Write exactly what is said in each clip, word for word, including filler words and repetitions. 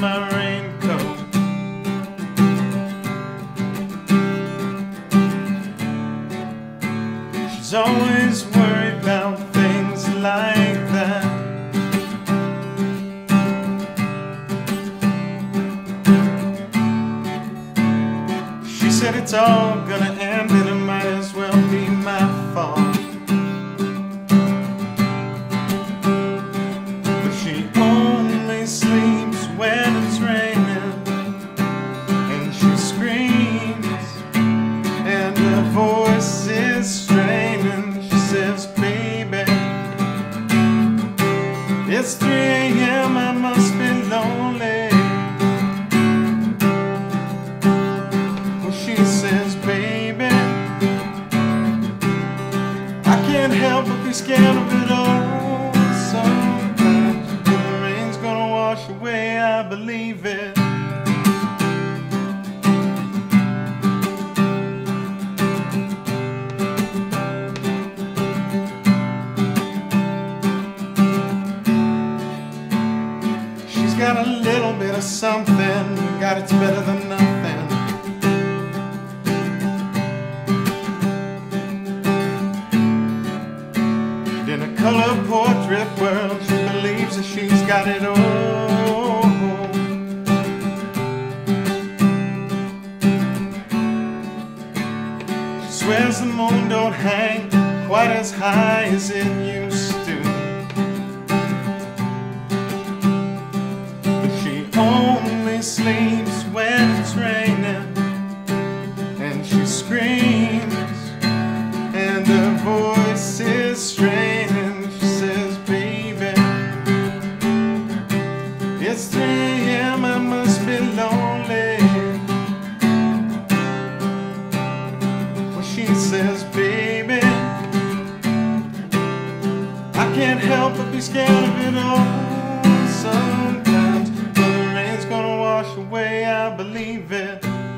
my raincoat. She's always worried about things like that. She said it's all gonna end and it might as well be my fault. But she only sleeps when it's raining, and she screams and her voice is straining. She says, baby, it's three A M I must be lonely. Well, she says, baby, I can't help but be scared of it all. Sometimes when the rain's gonna wash away, I believe it. She's got a little bit of something, God, it's better than nothing. In a color portrait world, she believes that she's got it all. She swears the moon don't hang quite as high as it used to, but she only sleeps when it's raining, and she screams and her voice is straining. She says, baby, it's three A M I must be lonely. Well, she says, baby, I can't help but be scared of it all. Sometimes when the rain's gonna wash away, I believe it.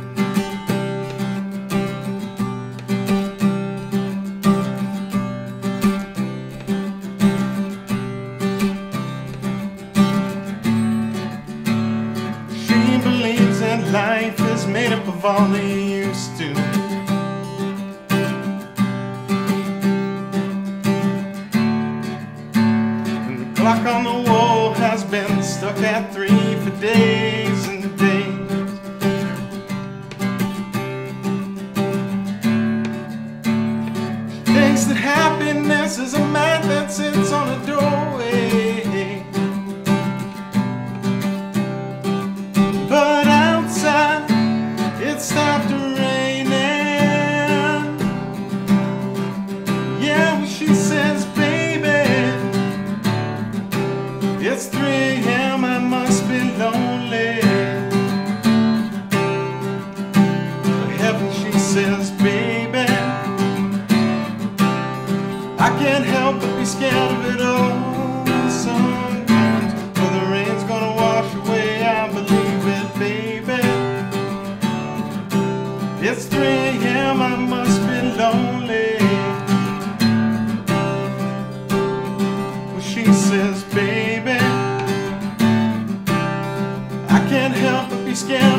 Life is made up of all they used to. And the clock on the wall has been stuck at three for days and days. She thinks that happiness is a man that sits on a doorway. But it stopped raining. Yeah, well, she says, baby, it's three A M I must be lonely. For heaven, she says, baby, I can't help but be scared of it all. Sometimes when the rain's gonna wash away, I believe it, baby. It's three A M I must be lonely. Well, she says, baby, I can't help but be scared